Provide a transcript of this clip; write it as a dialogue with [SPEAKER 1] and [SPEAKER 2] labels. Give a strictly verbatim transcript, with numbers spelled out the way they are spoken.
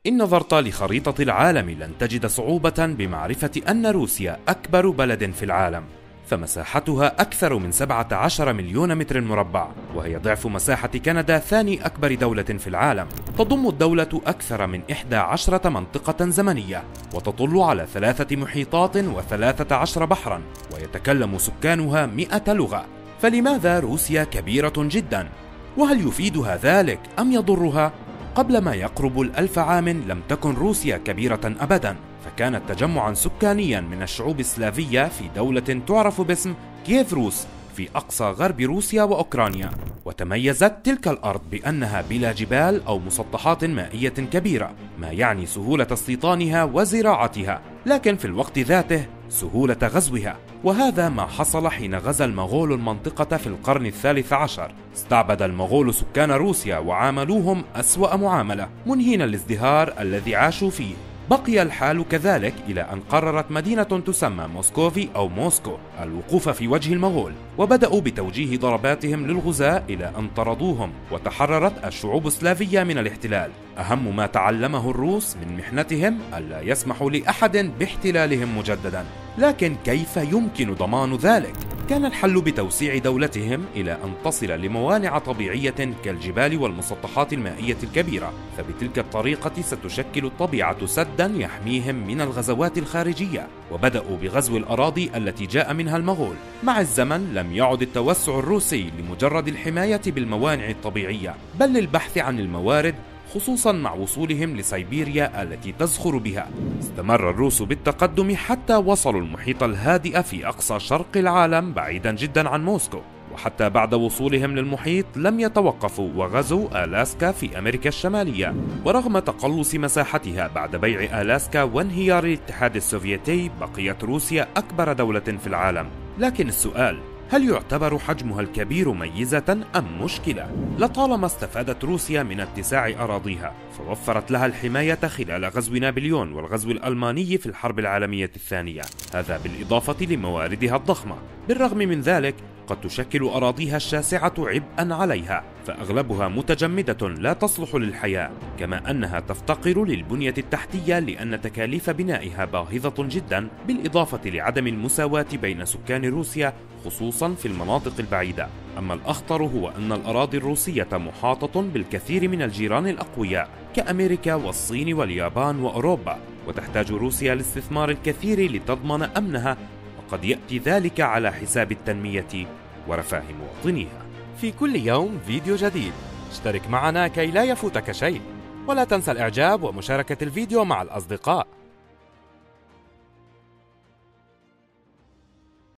[SPEAKER 1] إن نظرت لخريطة العالم لن تجد صعوبة بمعرفة أن روسيا أكبر بلد في العالم، فمساحتها أكثر من سبعة عشر مليون متر مربع، وهي ضعف مساحة كندا ثاني أكبر دولة في العالم. تضم الدولة أكثر من إحدى عشرة منطقة زمنية، وتطل على ثلاثة محيطات وثلاثة عشر بحرا، ويتكلم سكانها مئة لغة. فلماذا روسيا كبيرة جدا؟ وهل يفيدها ذلك أم يضرها؟ قبل ما يقرب الألف عام لم تكن روسيا كبيرة أبدا، فكانت تجمعا سكانيا من الشعوب السلافية في دولة تعرف باسم كييف روس في أقصى غرب روسيا وأوكرانيا. وتميزت تلك الأرض بأنها بلا جبال أو مسطحات مائية كبيرة، ما يعني سهولة استيطانها وزراعتها، لكن في الوقت ذاته سهولة غزوها. وهذا ما حصل حين غزا المغول المنطقة في القرن الثالث عشر. استعبد المغول سكان روسيا وعاملوهم أسوأ معاملة، منهين الازدهار الذي عاشوا فيه. بقي الحال كذلك إلى أن قررت مدينة تسمى موسكوفي أو موسكو الوقوف في وجه المغول، وبدأوا بتوجيه ضرباتهم للغزاة إلى أن طردوهم، وتحررت الشعوب السلافية من الاحتلال. أهم ما تعلمه الروس من محنتهم ألا يسمحوا لأحد باحتلالهم مجددا. لكن كيف يمكن ضمان ذلك؟ كان الحل بتوسيع دولتهم إلى أن تصل لموانع طبيعية كالجبال والمسطحات المائية الكبيرة، فبتلك الطريقة ستشكل الطبيعة سدا يحميهم من الغزوات الخارجية. وبدأوا بغزو الأراضي التي جاء منها المغول. مع الزمن لم يعد التوسع الروسي لمجرد الحماية بالموانع الطبيعية، بل للبحث عن الموارد، خصوصا مع وصولهم لسيبيريا التي تزخر بها. استمر الروس بالتقدم حتى وصلوا المحيط الهادئ في أقصى شرق العالم بعيدا جدا عن موسكو، وحتى بعد وصولهم للمحيط لم يتوقفوا وغزوا ألاسكا في أمريكا الشمالية. ورغم تقلص مساحتها بعد بيع ألاسكا وانهيار الاتحاد السوفيتي، بقيت روسيا أكبر دولة في العالم. لكن السؤال، هل يعتبر حجمها الكبير ميزة أم مشكلة؟ لطالما استفادت روسيا من اتساع أراضيها، فوفرت لها الحماية خلال غزو نابليون والغزو الألماني في الحرب العالمية الثانية، هذا بالإضافة لمواردها الضخمة. بالرغم من ذلك قد تشكل أراضيها الشاسعة عبئا عليها، فأغلبها متجمدة لا تصلح للحياة، كما أنها تفتقر للبنية التحتية لأن تكاليف بنائها باهظة جدا، بالإضافة لعدم المساواة بين سكان روسيا خصوصا في المناطق البعيدة. أما الأخطر هو أن الأراضي الروسية محاطة بالكثير من الجيران الأقوياء كأمريكا والصين واليابان وأوروبا، وتحتاج روسيا لاستثمار الكثير لتضمن أمنها، وقد يأتي ذلك على حساب التنمية ورفاه مواطنيها. في كل يوم فيديو جديد، اشترك معنا كي لا يفوتك شيء، ولا تنسى الإعجاب ومشاركة الفيديو مع الأصدقاء.